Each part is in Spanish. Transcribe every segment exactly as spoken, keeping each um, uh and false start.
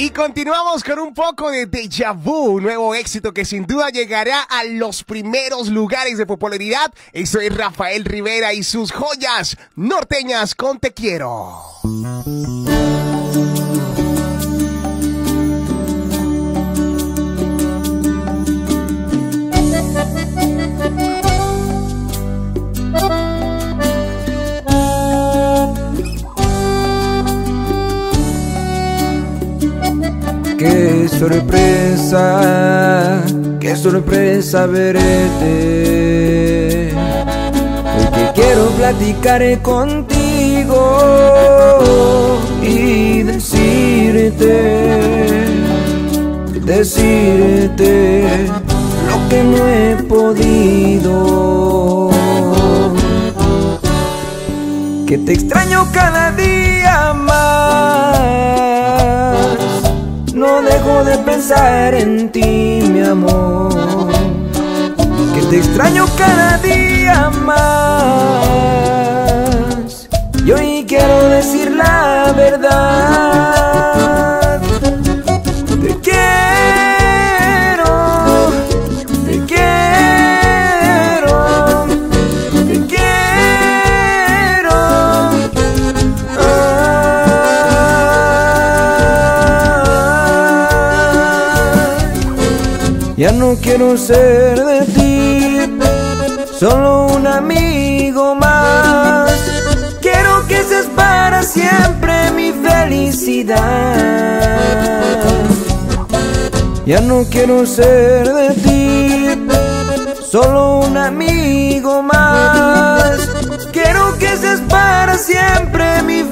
Y continuamos con un poco de Déjà Vu, un nuevo éxito que sin duda llegará a los primeros lugares de popularidad. Eso es Rafael Rivera y sus joyas norteñas con Te Quiero. Qué sorpresa, qué sorpresa verte. Hoy que quiero platicar contigo y decirte, decirte lo que no he podido. Que te extraño cada día más. No dejo de pensar en ti, mi amor. Que te extraño cada día más. Y hoy quiero decir la verdad. Te quiero, te quiero, te quiero. Ya no quiero ser de ti solo un amigo más. Quiero que seas para siempre mi felicidad. Ya no quiero ser de ti solo un amigo más. Quiero que seas para siempre mi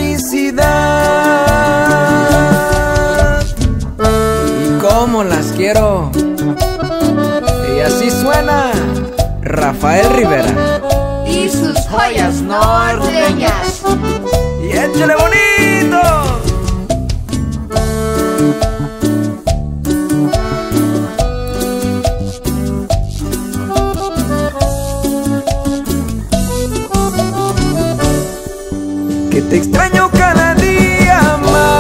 felicidad. ¿Y cómo las quiero? Y así suena Rafael Rivera y sus joyas norteñas. Y échale bonito. Que te extraño cada día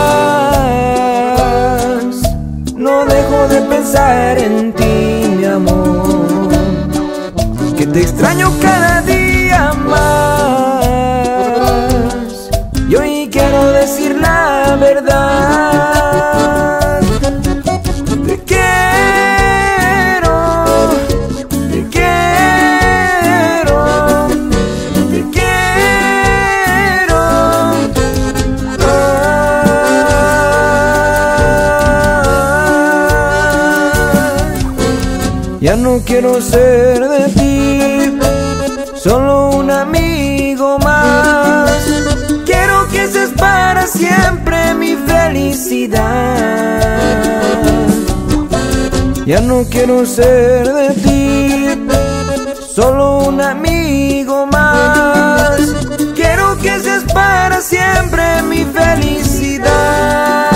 más. No dejo de pensar en ti, mi amor. Que te extraño cada día más. Y hoy quiero decir la verdad. Te quiero, te quiero, te quiero. Ya no quiero ser de ti solo un amigo más. Quiero que seas para siempre mi felicidad. Ya no quiero ser de ti solo un amigo más. Quiero que seas para siempre mi felicidad.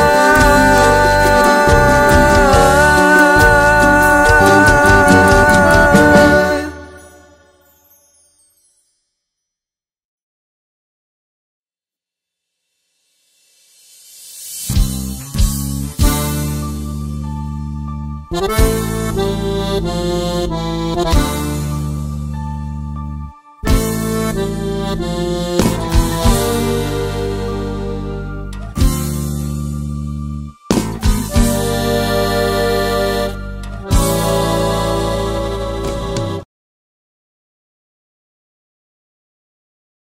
Thank you.